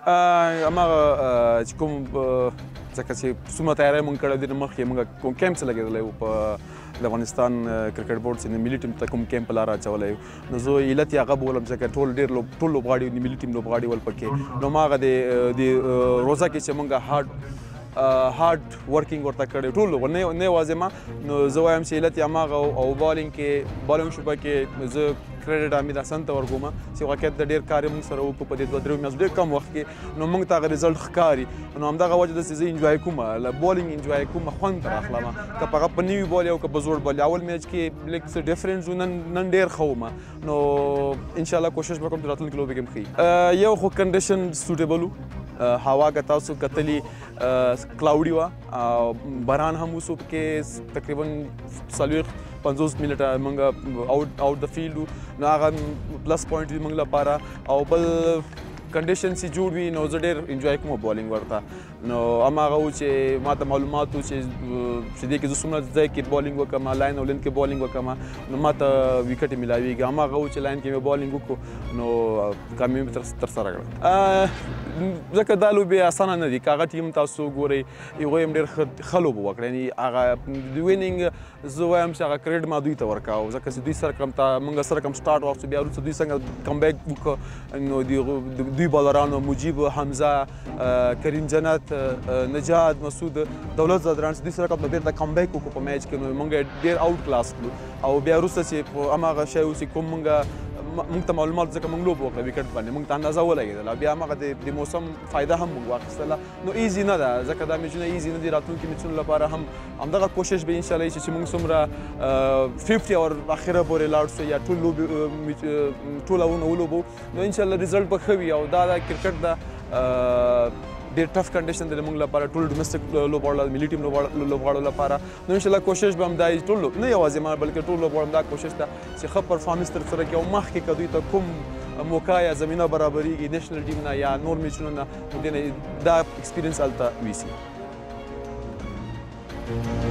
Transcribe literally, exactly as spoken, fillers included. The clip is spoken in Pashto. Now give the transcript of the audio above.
هماغه چې کوم ځکه چې څومره تیاری مونږ کړی دی نو مخکې مونږ کوم کیمپ څه لګېدلی وو په د افغانستان کرکټ بورډ چې د ملي ټیم ته کوم کیمپ لاره اچولی نو زه علت یې هغه بولم ځکه ټول ډېر ټول لوبغاړي د ملي ټیم لوبغاړي ول پکې نو هماغه د روزه کې چې مونږ هارډ هارډ ورکینګ ورته کړی ټول لوبغاړي نه یوازې ما نو زه وایم چې علت یې هماغه او بالینګ کې بالینګ شوبه کې زه کریډټ حمید حسن ته ورکوم چې واقعیت د ډېر کار یې موږ سره وکړو په دې دوه درېو میاشتو ډېر کم وخت کې نو موږ ته هغه رزلټ ښکاري نو همدغه وجه ده چې زه انجوای کوم له بالینګ انجوای کوم خوند ترې اخلم که په هغه په نوي بال یا که په زوړ بال اول میچ کې لږ څه ډفرنس و نن نن ډېر ښه وم نو انشاءالله کوشش به کوم چې راتلونکي لوبې کې هم ښه یو خو کنډیشن سوټیبل و هوا که تاسو کتلي کلاوډي وه باران هم وسو پکې تقریبا څلوېښت پنځوس منټه موږ آوټ آوټ د فیلډ وو نو هغه پلس پوینټ وي موږ لپاره او بل کنډیشن چې جوړ وي نو زه ډېر انجوای کوم بالینګ ورته نو هماغه و چې ما ته معلومات و چې چې دې کې زه څومره ځای کې بالینګ وکړم لاین او لین کې بالینګ وکړم نو ما ته وکټې میلاویږي هماغه و چې لاین کې مې بالینګ وکړو نو کامیابي مې ترسره کړه ځکه دا لوبې اسانه نه دي که هغه ټیم تاسو ګورئ هغوی هم ډېر ښه لوبه وکړه یعنې هغه د وینینګ زه وایم چې هغه کریډ ما دوی ته ورکاو ځکه چې دوی سره کوم ته موږ سره کوم سټارټ واخیستو بیا وروسته دوی څنګه کم بیک وکړه نو دوی بالرانو مجیب حمزه کریم جنت نجات مسعود دولت زادران دوی سره کوم بیرته کم بیک وکړو په میچ کې نو موږ ډېر آوټ کلاس کړو او بیا وروسته چې په هماغه شی و چې کوم موږ موږ ته معلومات ځکه موږ لوبه وکړه وکټ باندې موږ ته اندازه ولګېدله بیا هماغه د موسم فایده هم موږ واخیستله نو ایزي نه ده ځکه دا میچونه ایزي نه دي راتلونکي میچونو لپاره هم همدغه کوشش به انشاءالله وي چې موږ څومره ففټي اور اخره پورې لاړ شو یا ټول لوبې ټول اونه ولوبو نو انشاءالله رزلټ به ښه وي او دا د کرکټ د ډېر ټف کنډیشن دی موږ لپاره ټول ډومestic لوبغاړو ملي ټیم لوبغاړو لپاره نو انشاءالله کوشش به همدا وي ټول نه یوازې ما بلکې ټول لوبغاړو همدا کوشش ده چې ښه پرفارمنس ترسره کړي او مخکې که دوی ته کوم موقع یا زمینه برابرېږي نیشنل ټیم نه یا نور میچونو نه نو دې نه دا اکسپیرینس هلته ویسي